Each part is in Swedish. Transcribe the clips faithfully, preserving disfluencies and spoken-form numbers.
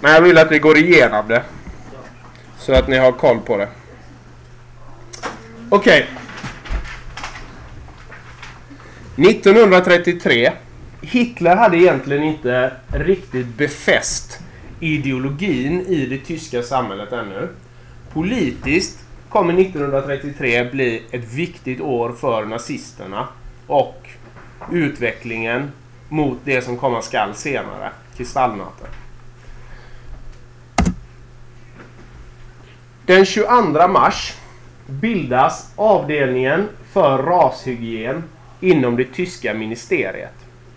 Men jag vill att vi går igenom det. Så att ni har koll på det. Okej. Okay. nittonhundratrettiotre. Hitler hade egentligen inte riktigt befäst ideologin i det tyska samhället ännu. Politiskt kommer nittonhundratrettiotre bli ett viktigt år för nazisterna och utvecklingen mot det som kommer skall senare, kristallnatten. Den tjugoandra mars bildas avdelningen för rashygien inom det tyska ministeriet.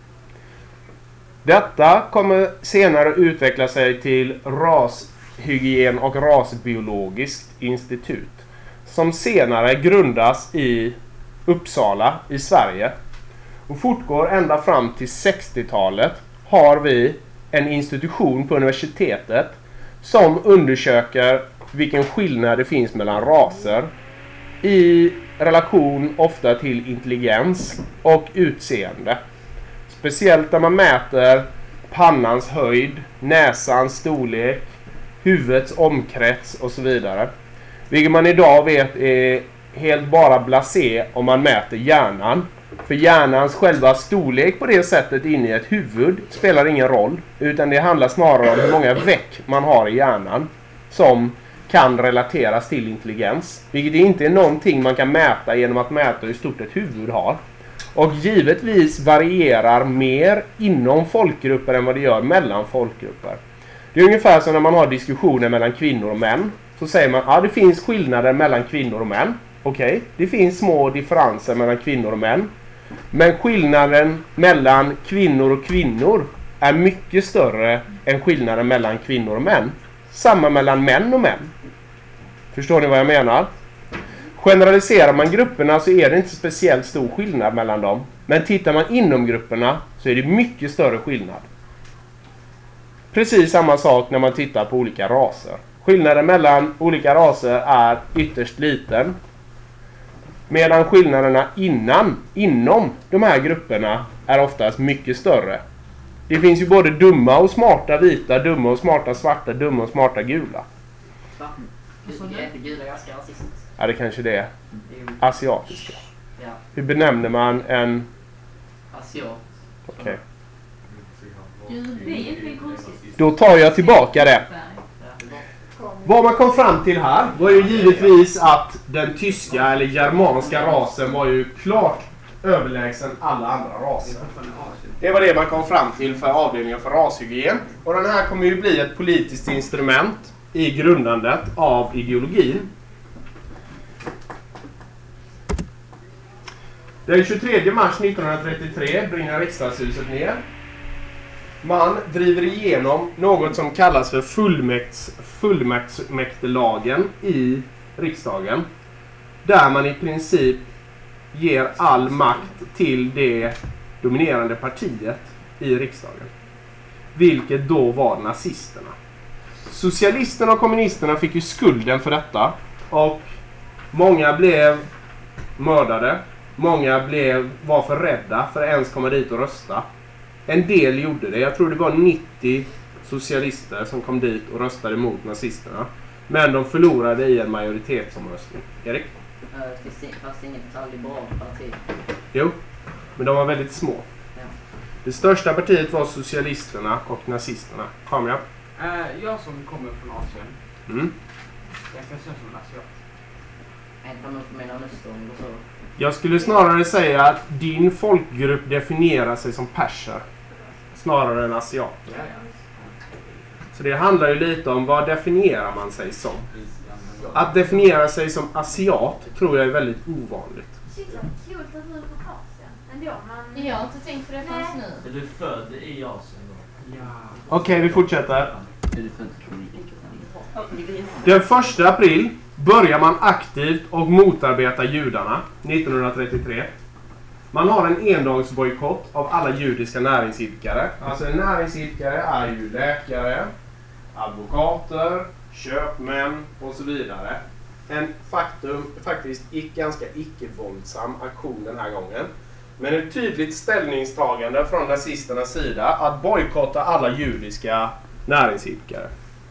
Detta kommer senare utveckla sig till rashygien och rasbiologiskt institut som senare grundas i Uppsala i Sverige och fortgår ända fram till sextiotalet. Har vi en institution på universitetet som undersöker vilken skillnad det finns mellan raser i relation ofta till intelligens och utseende. Speciellt när man mäter pannans höjd, näsans storlek, huvudets omkrets och så vidare. Vilket man idag vet är helt bara blasé om man mäter hjärnan. För hjärnans själva storlek på det sättet inne i ett huvud spelar ingen roll. Utan det handlar snarare om hur många veck man har i hjärnan som kan relateras till intelligens. Vilket inte är någonting man kan mäta genom att mäta hur stort ett huvud har. Och givetvis varierar mer inom folkgrupper än vad det gör mellan folkgrupper. Det är ungefär som när man har diskussioner mellan kvinnor och män. Så säger man att ah, det finns skillnader mellan kvinnor och män. Okej, okay. Det finns små differenser mellan kvinnor och män. Men skillnaden mellan kvinnor och kvinnor är mycket större än skillnaden mellan kvinnor och män. Samma mellan män och män. Förstår ni vad jag menar? Generaliserar man grupperna så är det inte speciellt stor skillnad mellan dem. Men tittar man inom grupperna så är det mycket större skillnad. Precis samma sak när man tittar på olika raser. Skillnaden mellan olika raser är ytterst liten. Medan skillnaderna innan, inom de här grupperna är oftast mycket större. Det finns ju både dumma och smarta vita, dumma och smarta svarta, dumma och smarta gula. Va? Är inte gula ganska rasistiskt? Ja, det kanske det är. Asiatiska. Ja. Hur benämner man en... Asiat. Okej. Okay. Då tar jag tillbaka det. Vad man kom fram till här var ju givetvis att den tyska eller germanska rasen var ju klart överlägsen alla andra raser. Det var det man kom fram till för avdelningen för rashygien. Och den här kommer ju bli ett politiskt instrument i grundandet av ideologin. Den tjugotredje mars nittonhundratrettiotre brinner riksdagshuset ner. Man driver igenom något som kallas för fullmäkts, fullmäktigelagen i riksdagen. Där man i princip ger all makt till det dominerande partiet i riksdagen. Vilket då var nazisterna. Socialisterna och kommunisterna fick ju skulden för detta. Och många blev mördade. Många blev, var för rädda för att ens komma dit och rösta. En del gjorde det. Jag tror det var nittio socialister som kom dit och röstade mot nazisterna. Men de förlorade i en majoritetsomröstning. Erik? Fast inget liberalt parti. Jo, men de var väldigt små. Ja. Det största partiet var socialisterna och nazisterna. Kamera. Uh, jag som kommer från Asien. Mm. Jag kan säga som en asiat. Inte om för mina östern och så. Jag skulle snarare säga att din folkgrupp definierar sig som perser. Snarare än asiater. Ja, ja. Så det handlar ju lite om vad definierar man sig som. Att definiera sig som asiat tror jag är väldigt ovanligt. Shit, vad kul att du är från Asien. Ändå, man... Jag har inte tänkt på det förrän nu. Är du född i Asien då? Ja. Okej, okay, vi fortsätter. Är du född i Den första april börjar man aktivt och motarbeta judarna nittonhundratrettiotre. Man har en endagsbojkott av alla judiska näringsidkare. Alltså en näringsidkare är ju läkare, advokater, köpmän och så vidare. En faktum, faktiskt icke, ganska icke-våldsam aktion den här gången. Men ett tydligt ställningstagande från nazisternas sida att bojkotta alla judiska näringsidkare.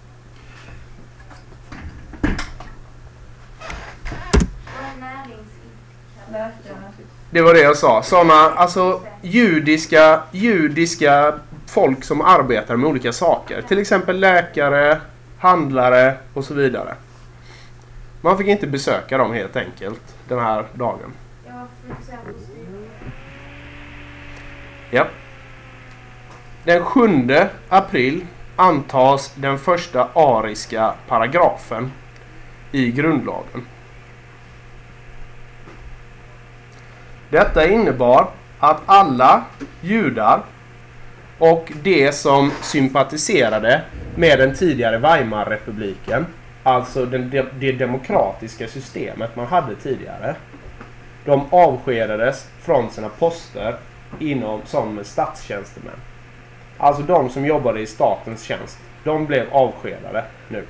Det var det jag sa. Såna, alltså judiska, judiska folk som arbetar med olika saker. Till exempel läkare, handlare och så vidare. Man fick inte besöka dem helt enkelt den här dagen. Ja. Den sjunde april antas den första ariska paragrafen i grundlagen. Detta innebar att alla judar och de som sympatiserade med den tidigare Weimarrepubliken, alltså den de- det demokratiska systemet man hade tidigare, de avskedades från sina poster inom som statstjänstemän. Alltså de som jobbade i statens tjänst, de blev avskedade nu.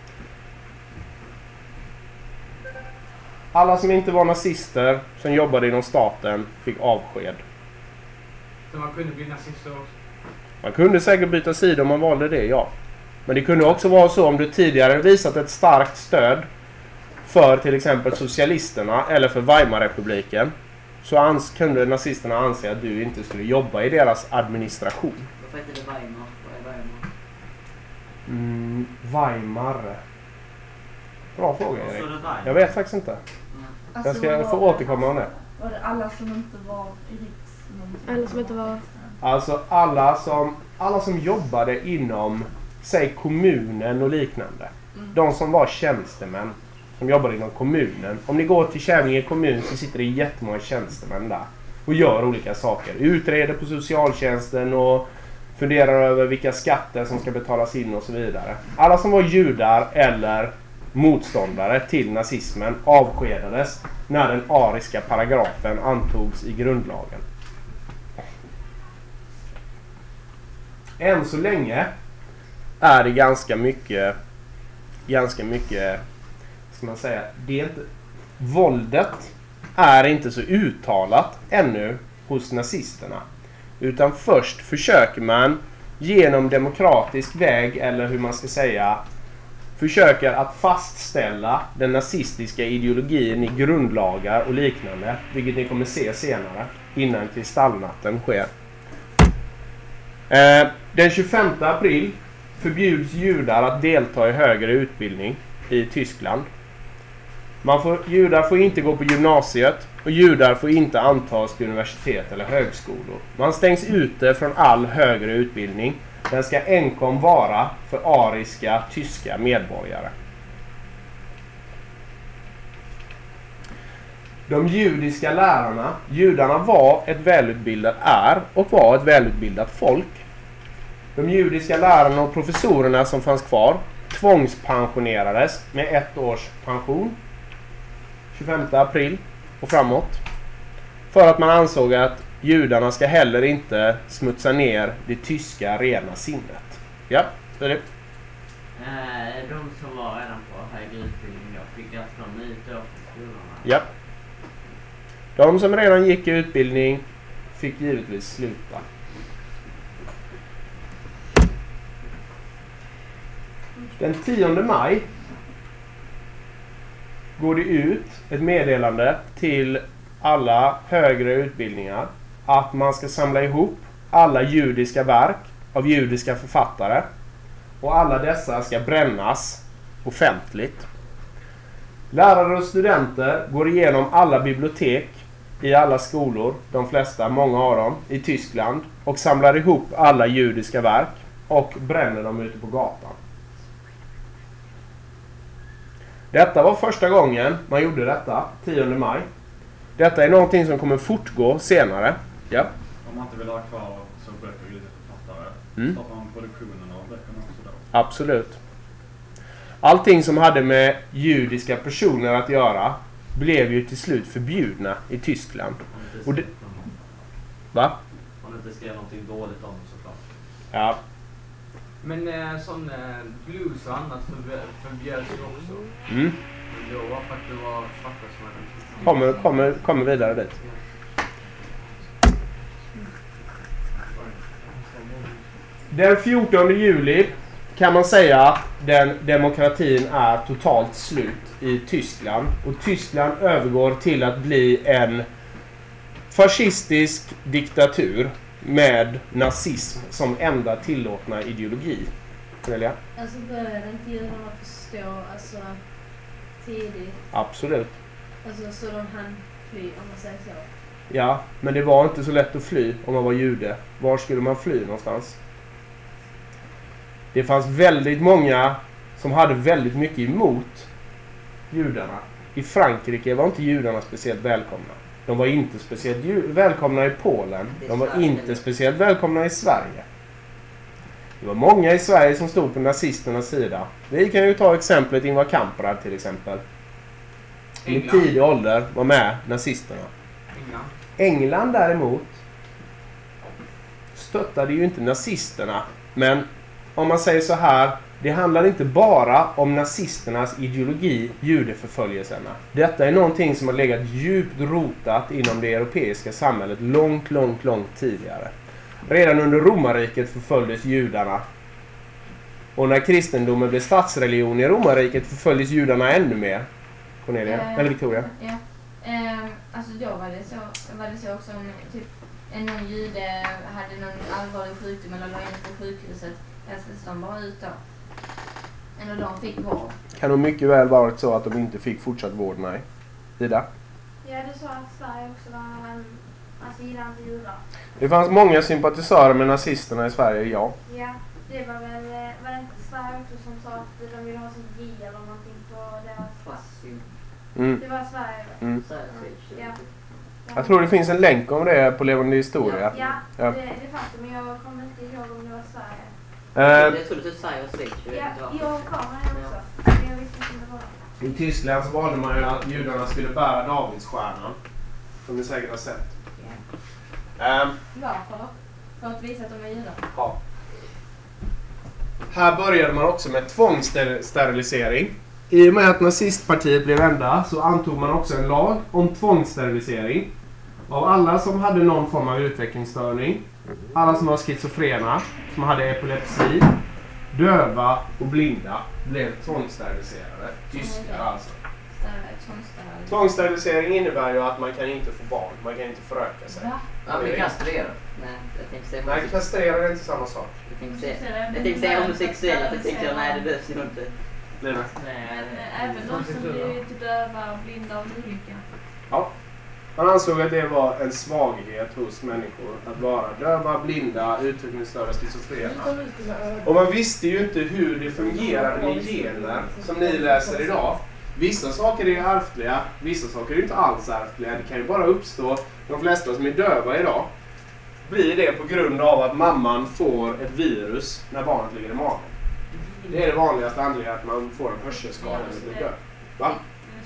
Alla som inte var nazister som jobbade inom staten fick avsked. Så man kunde bli nazist också? Man kunde säkert byta sida om man valde det, ja. Men det kunde också vara så om du tidigare visat ett starkt stöd för till exempel socialisterna eller för Weimarrepubliken, så ans- kunde nazisterna anse att du inte skulle jobba i deras administration. Varför heter det Weimar? Vad är Weimar? Mm, Weimar. Bra fråga, Och så Erik. är det där. Jag vet faktiskt inte. Mm. Jag ska få återkomma om det. Var det alla som inte var i riks... Alla som inte var... Alltså alla som, alla som jobbade inom, säg kommunen och liknande. Mm. De som var tjänstemän som jobbade inom kommunen. Om ni går till Kävlinge kommun så sitter det jättemånga tjänstemän där och gör olika saker. Utreder på socialtjänsten och funderar över vilka skatter som ska betalas in och så vidare. Alla som var judar eller motståndare till nazismen avskedades när den ariska paragrafen antogs i grundlagen. Än så länge är det ganska mycket ganska mycket ska man säga, det är inte, våldet är inte så uttalat ännu hos nazisterna, utan först försöker man genom demokratisk väg, eller hur man ska säga, försöker att fastställa den nazistiska ideologin i grundlagar och liknande, vilket ni kommer se senare innan kristallnatten sker. Eh, den tjugofemte april förbjuds judar att delta i högre utbildning i Tyskland. Man får, judar får inte gå på gymnasiet och judar får inte antas till universitet eller högskolor. Man stängs ute från all högre utbildning. Den ska enkom vara för ariska tyska medborgare. De judiska lärarna, judarna var ett välutbildat, är och var ett välutbildat folk. De judiska lärarna och professorerna som fanns kvar tvångspensionerades med ett års pension tjugofemte april och framåt, för att man ansåg att judarna ska heller inte smutsa ner det tyska rena sinnet. Ja, det är det. Eh, de som var redan på högre utbildning då fick alltså de ut då från skolorna. Ja. De som redan gick i utbildning fick givetvis sluta. Den tionde maj går det ut ett meddelande till alla högre utbildningar att man ska samla ihop alla judiska verk av judiska författare, och alla dessa ska brännas offentligt. Lärare och studenter går igenom alla bibliotek i alla skolor, de flesta, många av dem, i Tyskland, och samlar ihop alla judiska verk och bränner dem ute på gatan. Detta var första gången man gjorde detta, tionde maj. Detta är någonting som kommer fortgå senare. Ja. Om man inte vill ha kvar så böcker och författare, Mm. stoppar man produktionen av böckerna också då? Absolut. Allting som hade med judiska personer att göra blev ju till slut förbjudna i Tyskland. Om det inte Och det- skrev någon- Va? Om det inte skrev någonting dåligt om det såklart. Ja. Men eh, sån eh, blues och annat förbjö- förbjöds ju också. Mm. Men då var för att det var svarta som hade den. Kommer, kommer, kommer vidare dit. Den fjortonde juli kan man säga att den demokratin är totalt slut i Tyskland. Och Tyskland övergår till att bli en fascistisk diktatur med nazism som enda tillåtna ideologi. Cornelia? Alltså började inte judarna förstå alltså, tidigt? Absolut. Alltså så de hann fly, om man säger så. Ja, men det var inte så lätt att fly om man var jude. Var skulle man fly någonstans? Det fanns väldigt många som hade väldigt mycket emot judarna. I Frankrike var inte judarna speciellt välkomna. De var inte speciellt ju- välkomna i Polen. De var inte speciellt välkomna i Sverige. Det var många i Sverige som stod på nazisternas sida. Vi kan ju ta exemplet Ingvar Kamprad till exempel. I England. tidig ålder var med nazisterna. England. England däremot stöttade ju inte nazisterna. Men om man säger så här, det handlar inte bara om nazisternas ideologi, judeförföljelserna. Detta är någonting som har legat djupt rotat inom det europeiska samhället långt, långt, långt tidigare. Redan under romarriket förföljdes judarna. Och när kristendomen blev statsreligion i romarriket förföljdes judarna ännu mer. Cornelia, Eh, eller Victoria. Ja. Eh, alltså då var det så, var det så också om typ en någon jude hade någon allvarlig sjukdom eller la in på sjukhuset. Jag släppte de bara ut då. Eller de fick vård. Kan nog mycket väl varit så att de inte fick fortsatt vård, nej. Ida? Ja, du sa att Sverige också var en... Alltså gillar inte judar. Det fanns många sympatisörer med nazisterna i Sverige, ja. Ja, det var väl... Var det inte Sverige också som sa att de ville ha som G eller någonting på deras pass? Mm. Det var Sverige. Mm. Ja. Jag tror det finns en länk om det på Levande historia. Ja, Ja. det, det fanns det, men jag kommer inte ihåg om det var Sverige. Eh, Jag trodde du sa och Schweiz. jag vet Ja, inte varför. jag och kameran också. Men jag visste inte vad det var. I Tyskland så valde man ju att judarna skulle bära Davidsstjärnan. Som ni säkert har sett. Eh, Varför då? För att visa att de är judar. ja. Här började man också med tvångssterilisering. I och med att nazistpartiet blev enda så antog man också en lag om tvångssterilisering. Av alla som hade någon form av utvecklingsstörning. Alla som var schizofrena, som hade epilepsi, döva och blinda blev tvångssteriliserade. Tyskar alltså. Tvångssteril. Tvångssterilisering innebär ju att man kan inte få barn, man kan inte föröka sig. Va? Ja, men kastrera. Nej, jag tänkte säga Nej, kastrera är inte samma sak. Jag tänkte säga, jag tänkte säga homosexuella, så tänkte jag nej, det behövs ju inte. Lina? Men även de som blir typ döva och blinda av olycka. Ja. Man ansåg att det var en svaghet hos människor att vara döva, blinda, utvecklingsstörda, schizofrena. Och man visste ju inte hur det fungerade med gener som ni läser idag. Vissa saker är ärftliga, vissa saker är inte alls ärftliga. Det kan ju bara uppstå, de flesta som är döva idag blir det på grund av att mamman får ett virus när barnet ligger i magen. Det är det vanligaste anledningen att man får en hörselskada eller blir döv. Va?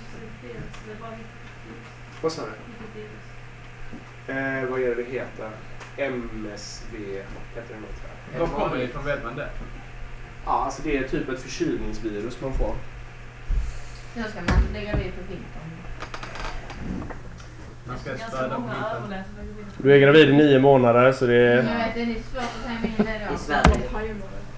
Vad sa du? Eh, vad är det det heter? M S V heter det något där. Var kommer det ifrån, vet man det? Ja, alltså det är typ ett förkylningsvirus man får. Då ska man lägga det på vintern. Man ska Ganska späda på många vintern. överläser på vintern. Du är gravid i nio månader så det Jag är... vet, det är lite svårt att säga min med I då. Sverige.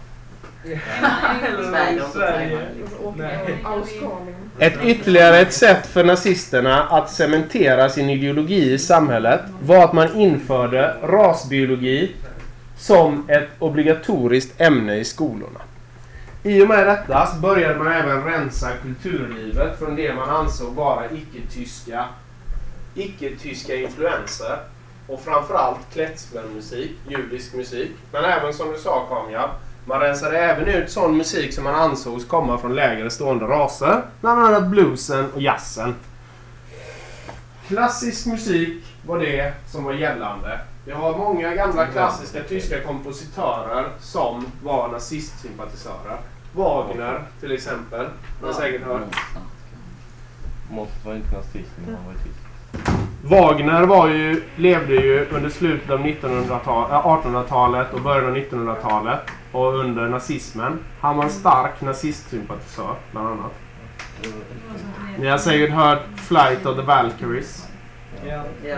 Eller Sverige. Sverige. Nej. Ett ytterligare ett sätt för nazisterna att cementera sin ideologi i samhället var att man införde rasbiologi som ett obligatoriskt ämne i skolorna. I och med detta så började man även rensa kulturlivet från det man ansåg vara icke-tyska icke-tyska influenser och framförallt klezmermusik, judisk musik. Men även som du sa, Kamja, man rensade även ut sån musik som man ansågs komma från lägre stående raser, bland annat bluesen och jazzen. Klassisk musik var det som var gällande. Vi har många gamla klassiska tyska kompositörer som var nazistsympatisörer. Wagner till exempel, har ni säkert hört. Måste vara inte nazist, men han var tysk. Wagner var ju, levde ju under slutet av nittonhundratalet, artonhundratalet och början av nittonhundratalet och under nazismen. Han var en stark nazistsympatisör bland annat. Ni har säkert hört Flight of the Valkyries. Ja. Ja.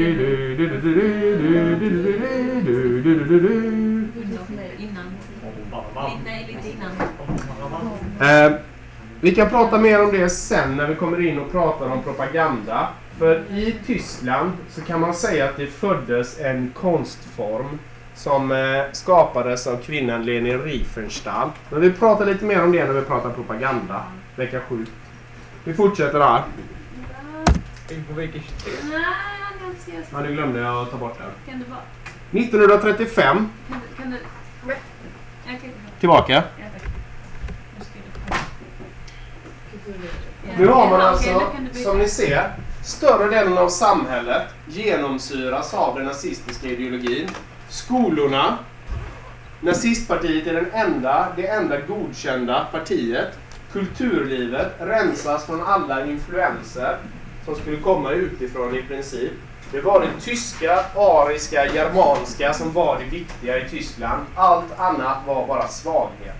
Innan. Lite, lite innan. Eh, vi kan prata mer om det sen när vi kommer in och pratar om propaganda. För i Tyskland så kan man säga att det föddes en konstform som eh, skapades av kvinnan Leni Riefenstahl. Men vi pratar lite mer om det när vi pratar propaganda. Vecka sju. Vi fortsätter här. In på vecka tjugotre. Nej, jag kan inte se. Ja, du glömde jag att ta bort den. Kan du bara... nittonhundratrettiofem. Kan du... Kan du... Jag kan... Tillbaka. Ja, tack. Nu ska du... Nu har man Ja, alltså, okej, då kan du byta. som ni ser, större delen av samhället genomsyras av den nazistiska ideologin. Skolorna, nazistpartiet är den enda, det enda godkända partiet. Kulturlivet rensas från alla influenser som skulle komma utifrån i princip. Det var det tyska, ariska, germanska som var det viktiga i Tyskland. Allt annat var bara svaghet.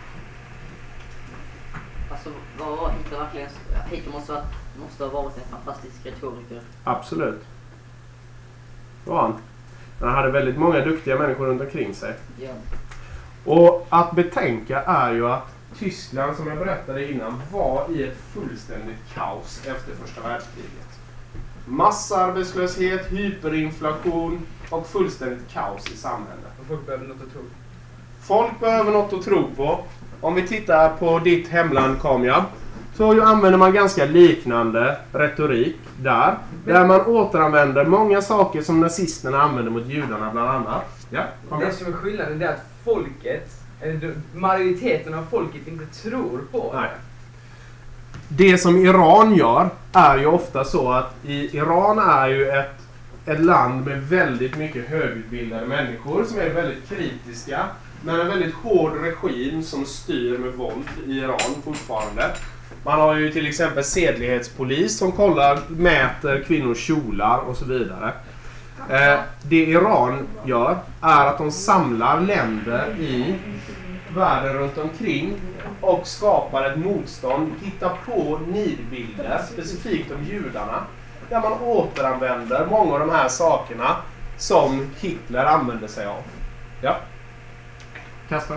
Alltså, vad var Hitler verkligen? Hitler måste, ha- måste ha varit en fantastisk retoriker. Absolut. Det var han. Han hade väldigt många duktiga människor runt omkring sig. Ja. Och att betänka är ju att Tyskland, som jag berättade innan, var i ett fullständigt kaos efter första världskriget. Massarbetslöshet, hyperinflation och fullständigt kaos i samhället. Och folk behöver något att tro. Folk behöver något att tro på. Om vi tittar på ditt hemland, Kamja, så ju använder man ganska liknande retorik där. Där man återanvänder många saker som nazisterna använde mot judarna bland annat. Ja, Kamja. Det som är skillnaden är att folket, eller majoriteten av folket, inte tror på det. Nej. Det som Iran gör är ju ofta så att i Iran är ju ett, ett land med väldigt mycket högutbildade människor som är väldigt kritiska. Men en väldigt hård regim som styr med våld i Iran fortfarande. Man har ju till exempel sedlighetspolis som kollar, mäter kvinnors kjolar och så vidare. Eh, det Iran gör är att de samlar länder i världen runt omkring och skapar ett motstånd, hittar på nidbilder specifikt om judarna, där man återanvänder många av de här sakerna som Hitler använde sig av. Ja. Kasper.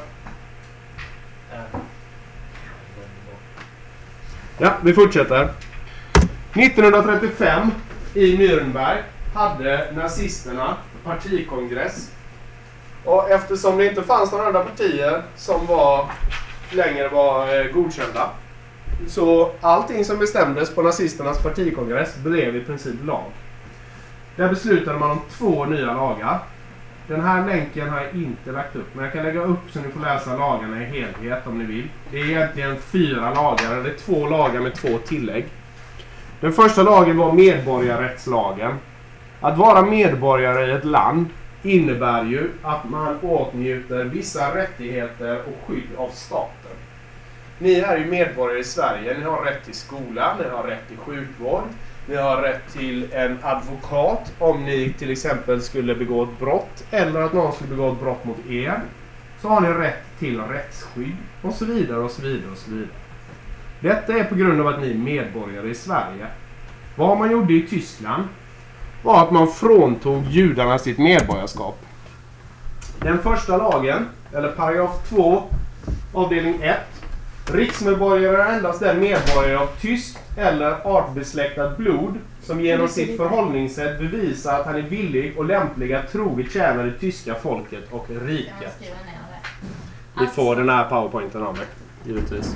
Ja, vi fortsätter. nittonhundratrettiofem i Nürnberg hade nazisterna partikongress. Och eftersom det inte fanns några andra partier som var längre var eh, godkända, så allting som bestämdes på nazisternas partikongress blev i princip lag. Där beslutade man om två nya lagar. Den här länken har jag inte lagt upp, men jag kan lägga upp så ni får läsa lagarna i helhet om ni vill. Det är egentligen fyra lagar, eller två lagar med två tillägg. Den första lagen var medborgarrättslagen. Att vara medborgare i ett land innebär ju att man åtnjuter vissa rättigheter och skydd av staten. Ni är ju medborgare i Sverige, ni har rätt till skola, ni har rätt till sjukvård, ni har rätt till en advokat om ni till exempel skulle begå ett brott eller att någon skulle begå ett brott mot er. Så har ni rätt till rättsskydd och så vidare och så vidare och så vidare. Detta är på grund av att ni är medborgare i Sverige. Vad man gjorde i Tyskland var att man fråntog judarna sitt medborgarskap. Den första lagen, eller paragraf två, avdelning ett. Riksmedborgare är endast den medborgare av tyskt eller artbesläktat blod som genom sitt förhållningssätt bevisar att han är villig och lämplig att troget tjäna det tyska folket och riket. Jag skriver ner det. Vi får den här powerpointen av mig, givetvis.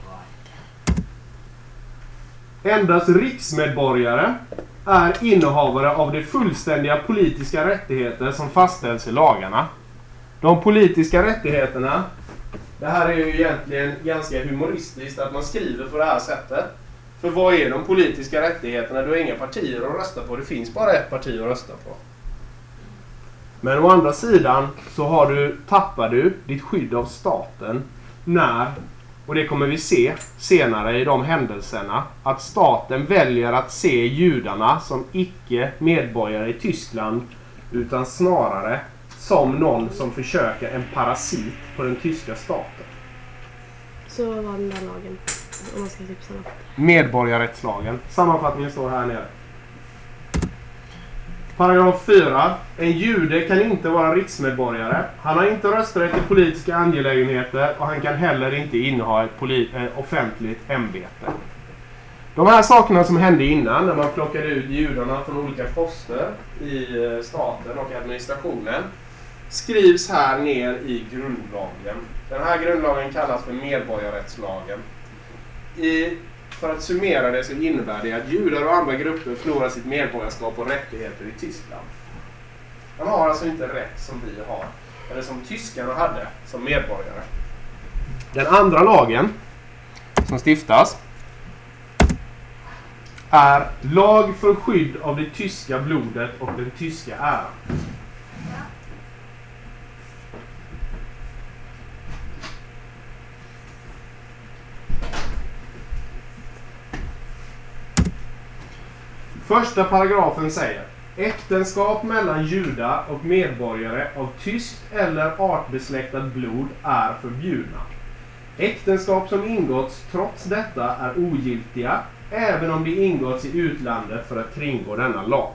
Endast riksmedborgare är innehavare av de fullständiga politiska rättigheter som fastställs i lagarna. De politiska rättigheterna, det här är ju egentligen ganska humoristiskt att man skriver på det här sättet. För vad är de politiska rättigheterna? Du har inga partier att rösta på, det finns bara ett parti att rösta på. Men å andra sidan så har du, tappar du ditt skydd av staten när, och det kommer vi se senare i de händelserna, att staten väljer att se judarna som icke medborgare i Tyskland utan snarare som någon som försöker en parasit på den tyska staten. Så var den där lagen, om man ska typ sammanfatta. Medborgarrättslagen. Sammanfattningen står här nere. Paragraf fyra. En jude kan inte vara riksmedborgare. Han har inte rösträtt i politiska angelägenheter och han kan heller inte inneha ett poli- eh, offentligt ämbete. De här sakerna som hände innan när man plockade ut judarna från olika poster i staten och administrationen skrivs här ner i grundlagen. Den här grundlagen kallas för medborgarrättslagen. I, för att summera det så innebär det att judar och andra grupper förlorar sitt medborgarskap och rättigheter i Tyskland. Man har alltså inte rätt som vi har, eller som tyskarna hade som medborgare. Den andra lagen som stiftas är lag för skydd av det tyska blodet och den tyska äran. Första paragrafen säger: äktenskap mellan judar och medborgare av tyskt eller artbesläktat blod är förbjudna. Äktenskap som ingåtts trots detta är ogiltiga, även om de ingåtts i utlandet för att kringgå denna lag.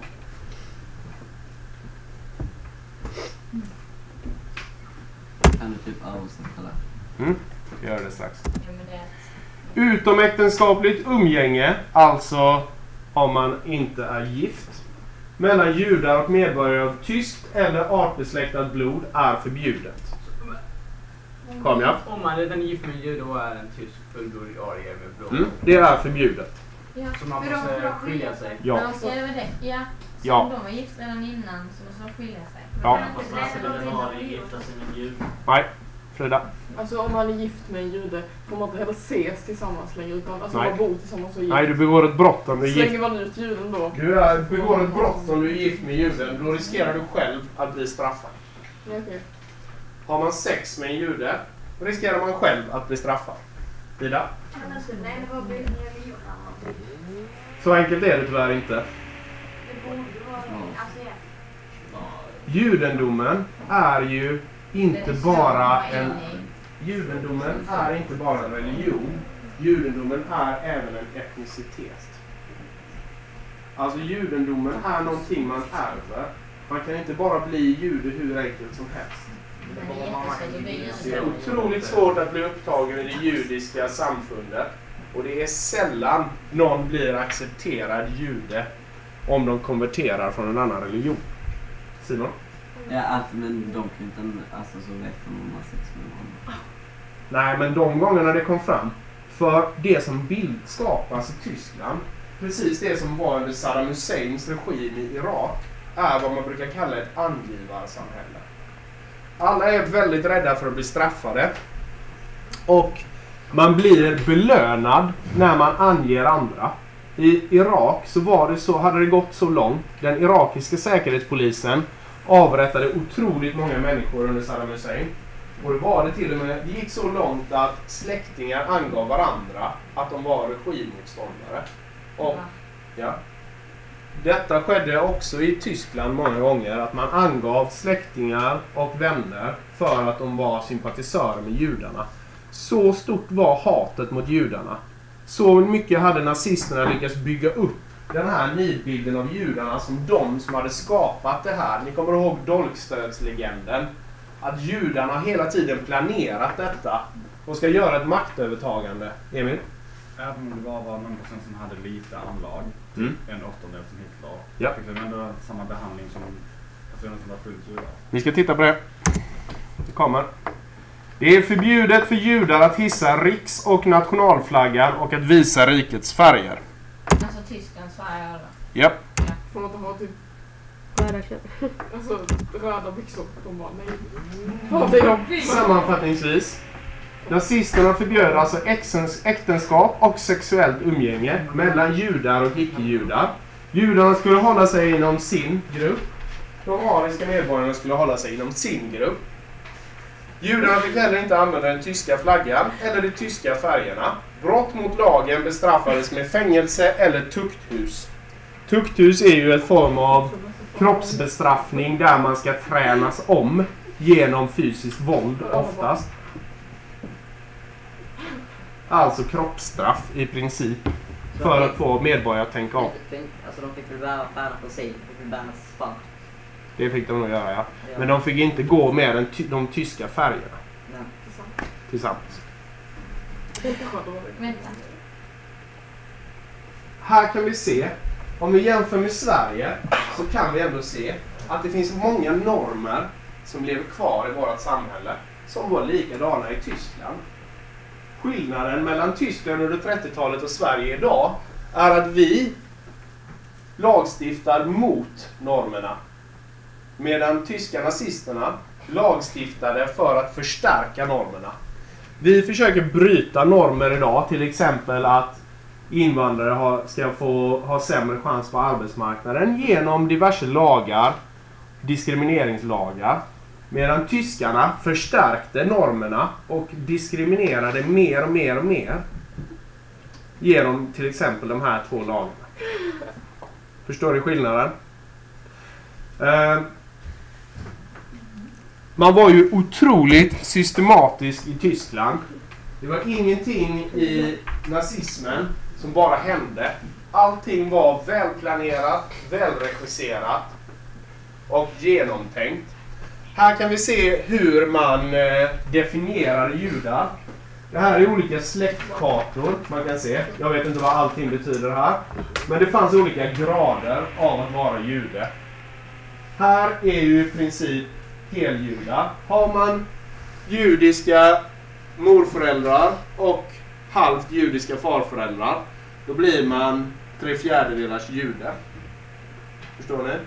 Kan du typ översätta det? Mm, jag gör det strax. Ja, men det... Utomäktenskapligt umgänge, alltså om man inte är gift, mellan judar och medborgare av tyskt eller artbesläktat blod är förbjudet. Kom ja. Om man är den gift med en jude och är en tysk fullblodig arier med blod. Mm, det är förbjudet. Ja. Så man För de- måste för de skilja sig. Ja. Ja, så är det det. Ja. Så Ja. om de var gift redan innan så måste de skilja sig. Ja. Fast man skulle vara gifta sig med Gud. Nej, Frida. Alltså om man är gift med en jude får man inte heller ses tillsammans längre utan alltså Nej. man bor tillsammans och är gift. Nej, du begår ett brott om du är gift. Slänger man ut juden då? Du är, begår ett brott om du är gift med juden, då riskerar du själv att bli straffad. Ja, okej. Har man sex med en jude, då riskerar man själv att bli straffad. Frida? Men alltså, nej, det var religion. Så enkelt är det tyvärr inte. Det borde vara... Alltså, ja. Judendomen är ju inte Det är så bara man är en... inne i. Judendomen är inte bara en religion. Judendomen är även en etnicitet. Alltså judendomen är någonting man ärver. Man kan inte bara bli jude hur enkelt som helst. Men det är jättesvårt att bli Det är jude. otroligt svårt att bli upptagen i det judiska samfundet. Och det är sällan någon blir accepterad jude om de konverterar från en annan religion. Simon? Ja, alltså, men de kan inte, alltså så vet de om man sex med honom. Nej, men de gångerna det kom fram. För det som bild skapas i Tyskland, precis det som var under Saddam Husseins regim i Irak, är vad man brukar kalla ett angivarsamhälle. Alla är väldigt rädda för att bli straffade. Och man blir belönad när man anger andra. I Irak så var det så, hade det gått så långt. Den irakiska säkerhetspolisen avrättade otroligt många människor under Saddam Hussein. Och det var det till och med, det gick så långt att släktingar angav varandra att de var regimmotståndare. Och ja, detta skedde också i Tyskland många gånger, att man angav släktingar och vänner för att de var sympatisörer med judarna. Så stort var hatet mot judarna. Så mycket hade nazisterna lyckats bygga upp den här nidbilden av judarna som de som hade skapat det här. Ni kommer ihåg dolkstödslegenden. Att judarna hela tiden planerat detta och ska göra ett maktövertagande. Emil? Även om det bara var någon person som hade lite anlag, Mm. en åttondel som Hitler, Ja. fick de ändå samma behandling som personer som var fullt judar. Vi ska titta på det. Det kommer. Det är förbjudet för judar att hissa riks- och nationalflaggan och att visa rikets färger. Alltså Tyskland, Sverige alla. Japp. Får man inte ha typ Röda kläder. alltså, röda byxor? De bara nej. Vad det är de? Sammanfattningsvis. Nazisterna förbjöd alltså äktens- äktenskap och sexuellt umgänge mellan judar och icke-judar. Judarna skulle hålla sig inom sin grupp. De ariska medborgarna skulle hålla sig inom sin grupp. Judarna fick heller inte använda den tyska flaggan eller de tyska färgerna. Brott mot lagen bestraffades med fängelse eller tukthus. Tukthus är ju en form av kroppsbestraffning där man ska tränas om genom fysiskt våld oftast. Alltså kroppsstraff i princip. för att få medborgare att tänka om. Alltså de fick väl bära färgerna på sig, de fick väl bära svart. Det fick de nog göra, ja. Ja. Men de fick inte gå med den ty- de tyska färgerna Nej. tillsammans. Vänta. Här kan vi se, om vi jämför med Sverige så kan vi ändå se att det finns många normer som lever kvar i vårt samhälle som var likadana i Tyskland. Skillnaden mellan Tyskland under trettiotalet och Sverige idag är att vi lagstiftar mot normerna. Medan tyska nazisterna lagstiftade för att förstärka normerna. Vi försöker bryta normer idag, till exempel att invandrare har, ska få ha sämre chans på arbetsmarknaden genom diverse lagar, diskrimineringslagar. Medan tyskarna förstärkte normerna och diskriminerade mer och mer och mer genom till exempel de här två lagarna. Förstår du skillnaden? Eh, man var ju otroligt systematisk i Tyskland. Det var ingenting i nazismen som bara hände. Allting var välplanerat, välregisserat och genomtänkt. Här kan vi se hur man eh, definierar judar. Det här är olika släktkartor man kan se. Jag vet inte vad allting betyder här. Men det fanns olika grader av att vara jude. Här är ju i princip heljudar. Har man judiska morföräldrar och halvt judiska farföräldrar, då blir man tre fjärdedelars jude. Förstår ni?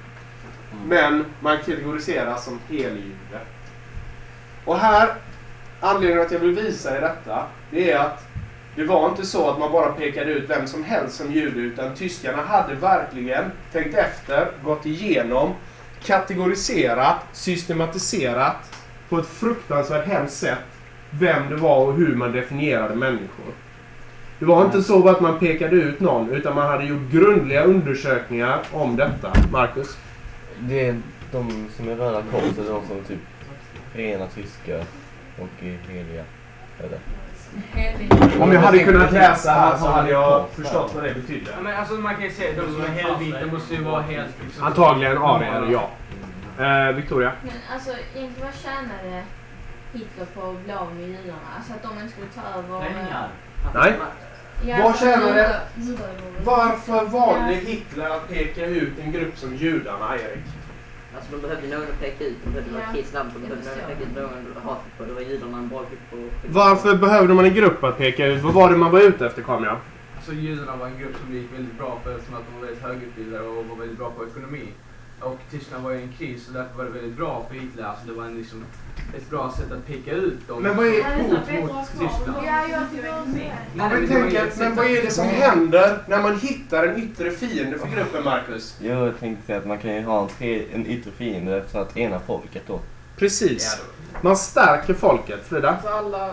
Men man kategoriseras som heljude. Och här, anledningen att jag vill visa er detta, det är att det var inte så att man bara pekade ut vem som helst som jude, utan tyskarna hade verkligen tänkt efter, gått igenom, kategoriserat, systematiserat på ett fruktansvärt hemskt sätt vem det var och hur man definierade människor. Det var inte så att man pekade ut någon, utan man hade gjort grundliga undersökningar om detta. Marcus? Det är de som är röda korset, de som typ rena tyskar och heliga. Eller? Om jag hade kunnat läsa här så hade jag förstått vad det betydde. Ja, men alltså man kan ju säga de som är helvita måste ju vara helt... Liksom, antagligen arier, ja. Eh, Victoria? Men alltså, egentligen vad tjänade Hitler på att bli av med judarna? Alltså att de inte skulle ta över... Pengar. Nej. Ja, Vad alltså, tjänar det? judar- judar var- Varför valde Hitler att peka ut en grupp som judarna, Erik? Alltså de behövde någon att peka ut, de behövde vara Ja. kisslamp, de behövde någon att peka ut någon att hata på. Det var judarna en bra grupp på. Varför behövde man en grupp att peka ut? Vad var det man var ute efter, Kamja? alltså judarna var en grupp som gick väldigt bra för eftersom att de var väldigt högutbildade och var väldigt bra på ekonomi. Och Tyskland var i en kris och därför var det väldigt bra för Hitler. Alltså det var en, liksom, ett bra sätt att peka ut dem. Men vad är- hot mot Tyskland. Ja, jag tycker om det. Nej, Men, men det tänk var ju att, ett men sätt vad att- är det som händer när man hittar en yttre fiende för gruppen, Marcus? Jag tänkte säga att man kan ju ha en, tre, en yttre fiende för att ena folket då. Precis. Man stärker folket, Frida. Alltså alla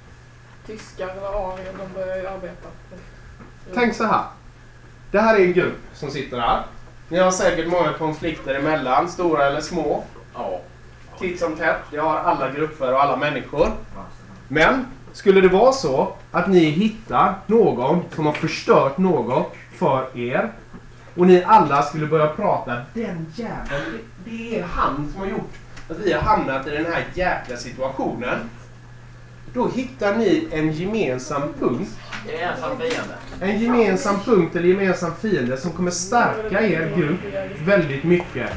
tyskar eller arier, de börjar ju arbeta. Tänk så här. Det här är en grupp som sitter här. Ni har säkert många konflikter emellan, stora eller små. Ja. Titt som tätt. Det har alla grupper och alla människor. Men skulle det vara så att ni hittar någon som har förstört något för er och ni alla skulle börja prata, den jäveln, det, det är han som har gjort att vi har hamnat i den här jäkla situationen. Då hittar ni en gemensam punkt. Det är ensam fiende. En gemensam punkt eller gemensam fiende som kommer stärka er grupp väldigt mycket.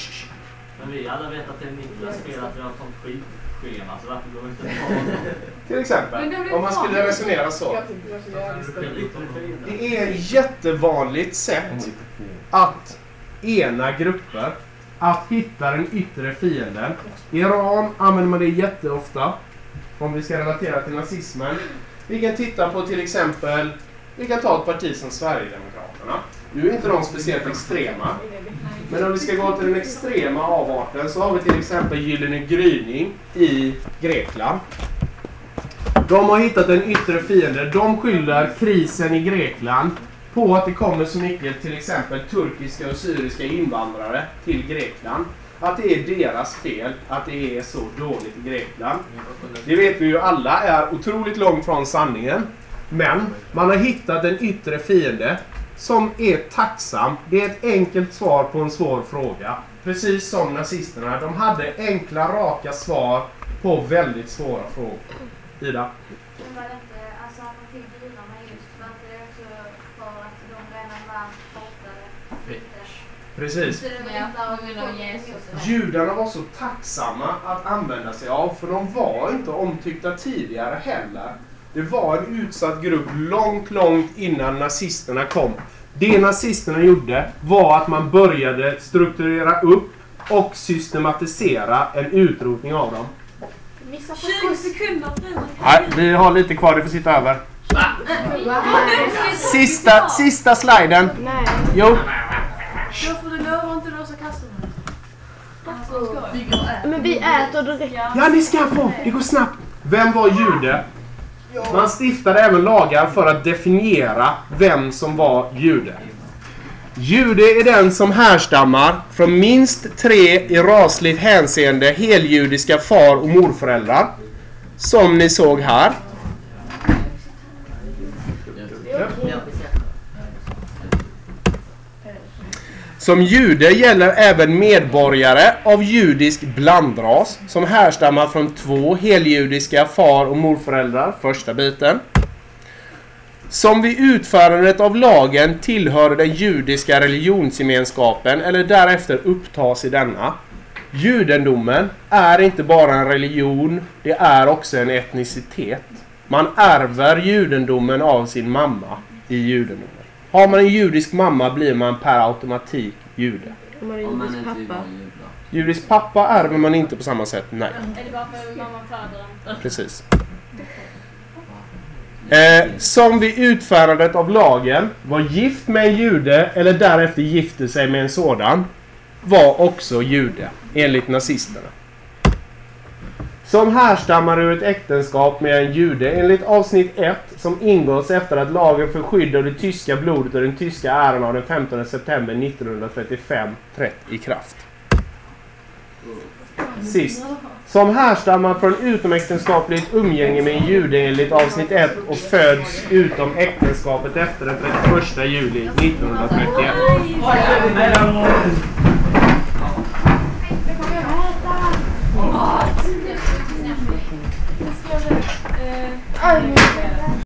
Men vi alla vet att det är Niklas fel att vi har ett sånt skitschema, så varför går vi inte på honom? Till exempel, om man skulle resonera så. Jag tycker det var så jävligt stabilt. Det är ett jättevanligt sätt att ena grupper, att hitta den yttre fienden. I Iran använder man det jätteofta, om vi ska relatera till nazismen. Vi kan titta på till exempel, vi kan ta ett parti som Sverigedemokraterna. Nu är inte de speciellt extrema. Men om vi ska gå till den extrema avarten så har vi till exempel Gyllene gryning i Grekland. De har hittat en yttre fiende. De skyller krisen i Grekland på att det kommer så mycket till exempel turkiska och syriska invandrare till Grekland. Att det är deras fel att det är så dåligt i Grekland. Det vet vi ju alla är otroligt långt från sanningen. Men man har hittat en yttre fiende som är tacksam. Det är ett enkelt svar på en svår fråga. Precis som nazisterna. De hade enkla, raka svar på väldigt svåra frågor. Ida? Men var det inte, alltså att de fick judarna just för att det är också för att de redan var hatade. Precis. Så det var inte av Jesus. Judarna var så tacksamma att använda sig av, för de var inte omtyckta tidigare heller. Det var en utsatt grupp långt, långt innan nazisterna kom. Det nazisterna gjorde var att man började strukturera upp och systematisera en utrotning av dem. tjugo sekunder. Nej, vi har lite kvar, det får sitta över. Sista, sista sliden. Nej. Jo. Då får du lova inte låsa kassen. Men vi äter direkt. Ja, ni ska få. Det går snabbt. Vem var jude? Man stiftade även lagar för att definiera vem som var jude. Jude är den som härstammar från minst tre i rasligt hänseende heljudiska far- och morföräldrar. Som ni såg här. Som jude gäller även medborgare av judisk blandras som härstammar från två heljudiska far- och morföräldrar, första biten. Som vid utförandet av lagen tillhör den judiska religionsgemenskapen eller därefter upptas i denna. Judendomen är inte bara en religion, det är också en etnicitet. Man ärver judendomen av sin mamma i judendomen. Har man en judisk mamma blir man per automatik jude. Om man är judisk pappa. Judisk pappa ärver man inte på samma sätt, nej. Är det bara för mamma föder? Precis. Eh, som vid utförandet av lagen var gift med en jude eller därefter gifte sig med en sådan var också jude, enligt nazisterna. Som härstammar ur ett äktenskap med en jude enligt avsnitt ett som ingås efter att lagen för skydd av det tyska blodet och den tyska äran av den femtonde september nittonhundratrettiofem trätt i kraft. Sist. Som härstammar från utomäktenskapligt umgänge med en jude enligt avsnitt ett och föds utom äktenskapet efter den trettioförsta juli nittonhundratrettioett.